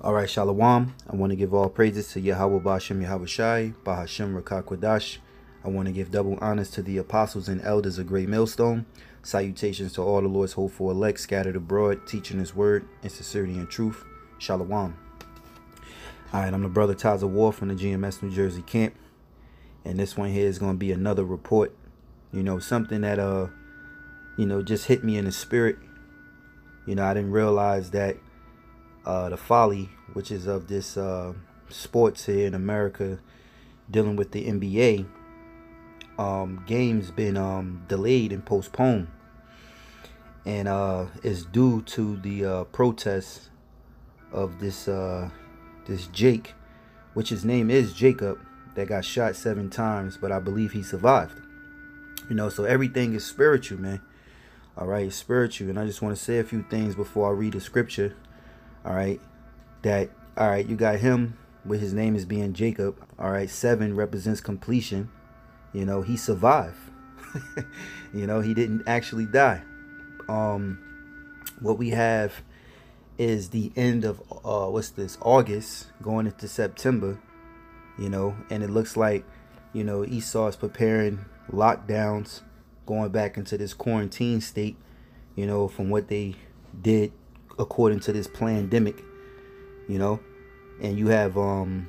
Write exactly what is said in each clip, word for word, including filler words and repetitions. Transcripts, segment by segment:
All right, Shalom. I want to give all praises to Yahawah, BaHaSham, Yahawashi, BaHaSham, Rawchaa, Qadash. I want to give double honors to the apostles and elders of GreatMillStone. Salutations to all the Lord's hopeful elect scattered abroad, teaching his word in sincerity and truth. Shalom. All right, I'm the brother Taza War from the G M S New Jersey camp. And this one here is going to be another report. You know, something that, uh, you know, just hit me in the spirit. You know, I didn't realize that uh, the folly, which is of this uh, sports here in America, dealing with the N B A, um, games been um, delayed and postponed. And uh, it's due to the uh, protests of this, uh, this Jake, which his name is Jacob, that got shot seven times, but I believe he survived. You know, so everything is spiritual, man. All right, it's spiritual. And I just want to say a few things before I read the scripture. All right, that, all right, you got him with his name as being Jacob. All right, seven represents completion. You know, he survived. You know, he didn't actually die. Um, what we have is the end of, uh, what's this, August, going into September. You know, and it looks like, you know, Esau is preparing lockdowns, going back into this quarantine state, you know, from what they did according to this pandemic, you know. And you have um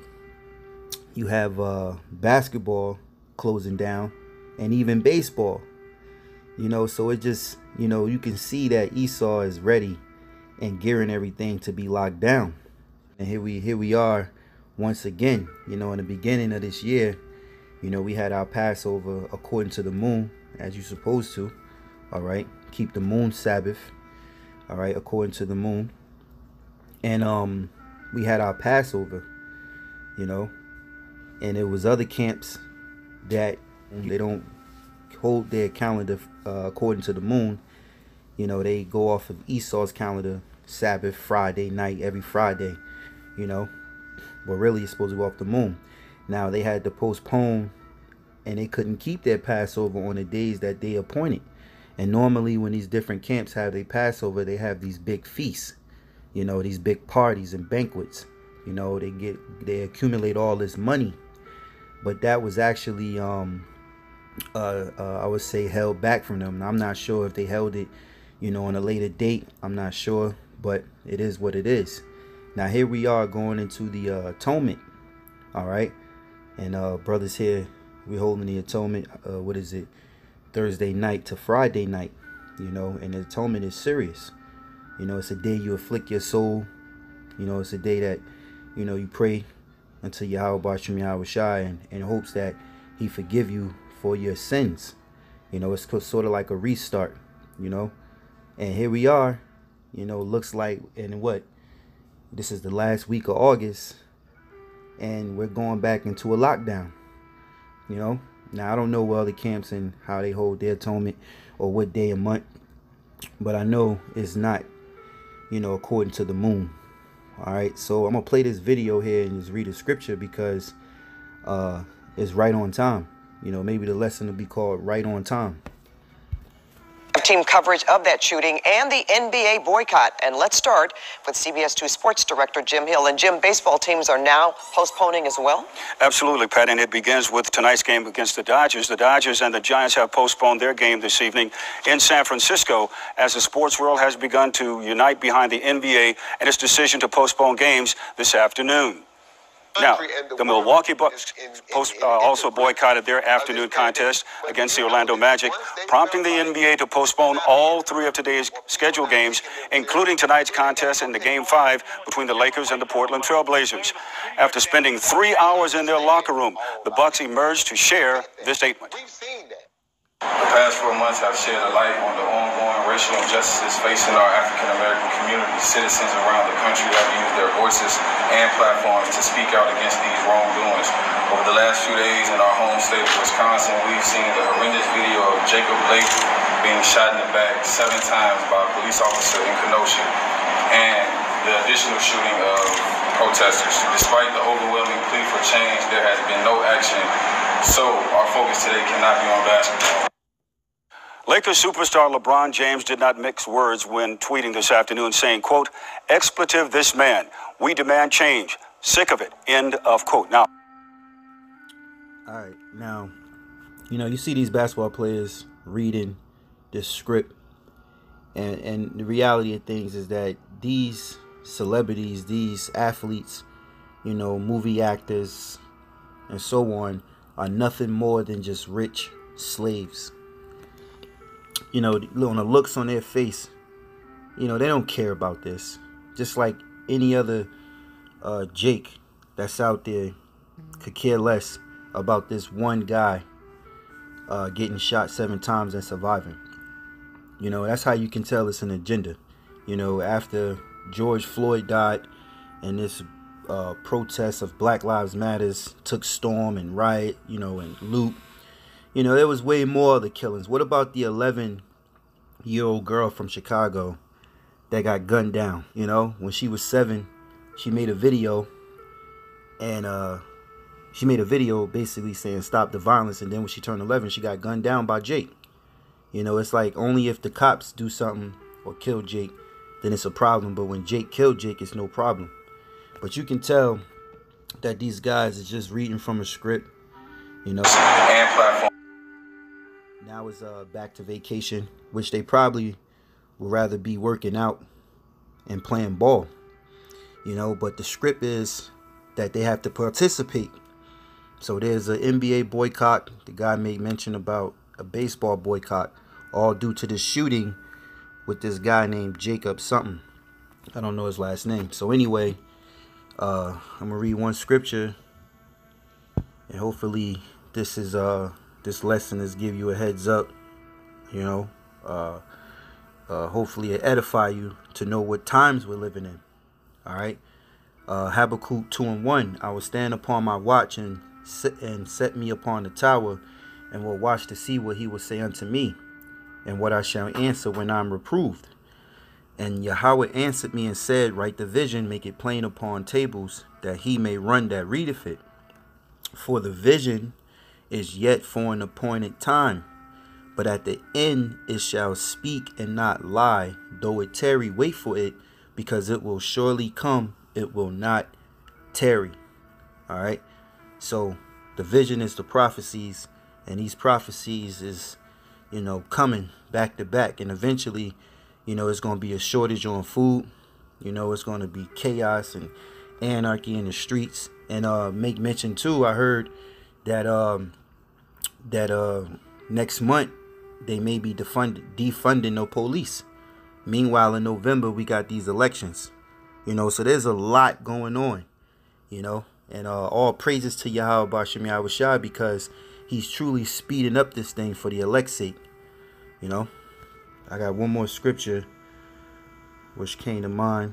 you have uh basketball closing down, and even baseball, you know. So it just, you know, you can see that Esau is ready and gearing everything to be locked down. And here we here we are once again. You know, in the beginning of this year, you know, we had our Passover according to the moon, as you're supposed to. All right, keep the moon Sabbath, all right, according to the moon. And um we had our Passover, you know, and it was other camps that they don't hold their calendar uh, according to the moon. You know, they go off of Esau's calendar, Sabbath, Friday night, every Friday, you know, but really it's supposed to go off the moon. Now they had to postpone, and they couldn't keep their Passover on the days that they appointed. And normally when these different camps have their Passover, they have these big feasts, you know, these big parties and banquets. You know, they get, they accumulate all this money. But that was actually, um, uh, uh, I would say, held back from them. Now, I'm not sure if they held it, you know, on a later date. I'm not sure, but it is what it is. Now, here we are going into the uh, Atonement, all right? And uh, brothers here, we're holding the Atonement, uh, what is it, Thursday night to Friday night, you know, and the Atonement is serious. You know, it's a day you afflict your soul. You know, it's a day that, you know, you pray unto Yahawah, BaHaSham, Yahawashi, and in hopes that he forgive you for your sins. You know, it's sort of like a restart, you know. And here we are, you know, looks like, in what, this is the last week of August, and we're going back into a lockdown, you know. Now, I don't know what other camps and how they hold their atonement or what day a month, but I know it's not, you know, according to the moon. All right, so I'm gonna play this video here and just read the scripture because uh, it's right on time. You know, maybe the lesson will be called right on time. Team coverage of that shooting and the N B A boycott. And let's start with C B S two Sports Director Jim Hill. And Jim, baseball teams are now postponing as well? Absolutely, Pat. And it begins with tonight's game against the Dodgers. The Dodgers and the Giants have postponed their game this evening in San Francisco as the sports world has begun to unite behind the N B A and its decision to postpone games this afternoon. Now, the Milwaukee Bucks post, uh, also boycotted their afternoon contest against the Orlando Magic, prompting the N B A to postpone all three of today's scheduled games, including tonight's contest in the Game five between the Lakers and the Portland Trail Blazers. After spending three hours in their locker room, the Bucks emerged to share this statement. The past four months have shed a light on the ongoing racial injustices facing our African-American community. Citizens around the country have used their voices and platforms to speak out against these wrongdoings. Over the last few days in our home state of Wisconsin, we've seen the horrendous video of Jacob Blake being shot in the back seven times by a police officer in Kenosha, and the additional shooting of protesters. Despite the overwhelming plea for change, there has been no action. So our focus today cannot be on basketball. Lakers superstar LeBron James did not mix words when tweeting this afternoon saying, quote, expletive this man. We demand change. Sick of it. End of quote. Now. All right. Now, you know, you see these basketball players reading this script. And, and the reality of things is that these celebrities, these athletes, you know, movie actors and so on are nothing more than just rich slaves. You know, on the looks on their face, you know, they don't care about this. Just like any other uh, Jake that's out there could care less about this one guy uh, getting shot seven times and surviving. You know, that's how you can tell it's an agenda. You know, after George Floyd died and this uh, protest of Black Lives Matters took storm and riot, you know, and loot, you know, there was way more of the killings. What about the eleven-year-old girl from Chicago that got gunned down? You know, when she was seven, she made a video and uh, she made a video basically saying stop the violence. And then when she turned eleven, she got gunned down by Jake. You know, it's like only if the cops do something or kill Jake, then it's a problem. But when Jake killed Jake, it's no problem. But you can tell that these guys are just reading from a script, you know. And platform. Now it's uh, back to vacation, which they probably would rather be working out and playing ball, you know. But the script is that they have to participate. So there's an N B A boycott. The guy made mention about a baseball boycott, all due to this shooting with this guy named Jacob something. I don't know his last name. So anyway, uh, I'm gonna read one scripture, and hopefully this is uh this lesson is give you a heads up. You know, uh, uh, hopefully it edify you to know what times we're living in. All right. Uh, Habakkuk two and one. I will stand upon my watch and sit and set me upon the tower, and will watch to see what he will say unto me, and what I shall answer when I am reproved. And Yahawah answered me and said, write the vision, make it plain upon tables, that he may run that readeth it. For the vision is yet for an appointed time, but at the end it shall speak and not lie. Though it tarry, wait for it, because it will surely come, it will not tarry. All right. So the vision is the prophecies, and these prophecies is, you know, coming back to back. And eventually, you know, it's going to be a shortage on food. You know, it's going to be chaos and anarchy in the streets. And uh, make mention, too, I heard that um, that uh, next month they may be defund defunding the police. Meanwhile, in November, we got these elections. You know, so there's a lot going on, you know. And uh, all praises to Yahawah, BaHaSham, Yahawashi, because he's truly speeding up this thing for the elect's sake. You know, I got one more scripture which came to mind,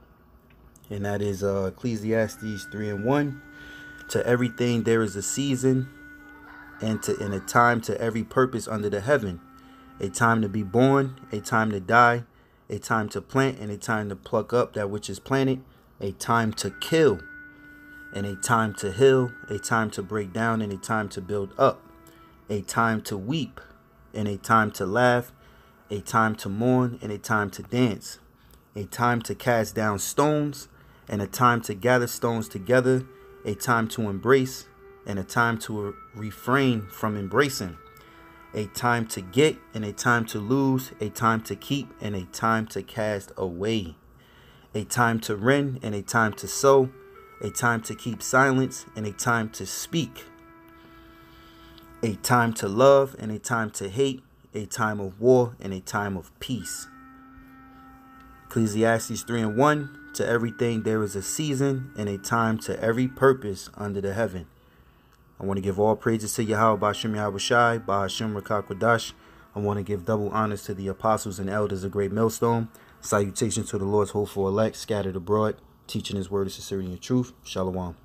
and that is uh, Ecclesiastes three and one. To everything there is a season, and to in a time to every purpose under the heaven. A time to be born, a time to die, a time to plant, and a time to pluck up that which is planted, a time to kill, and a time to heal, a time to break down, and a time to build up, a time to weep, and a time to laugh, a time to mourn, and a time to dance, a time to cast down stones, and a time to gather stones together, a time to embrace, and a time to refrain from embracing, a time to get, and a time to lose, a time to keep, and a time to cast away, a time to rend, and a time to sow, a time to keep silence, and a time to speak, a time to love, and a time to hate, a time of war, and a time of peace. Ecclesiastes three and one. To everything there is a season, and a time to every purpose under the heaven. I want to give all praises to Yahawah, BaHaSham, Yahawashi, BaHaSham, Rawchaa, Qadash. I want to give double honors to the apostles and elders of GreatMillStone. Salutations to the Lord's hopeful elect scattered abroad, teaching his word of sincerity and truth. Shalom.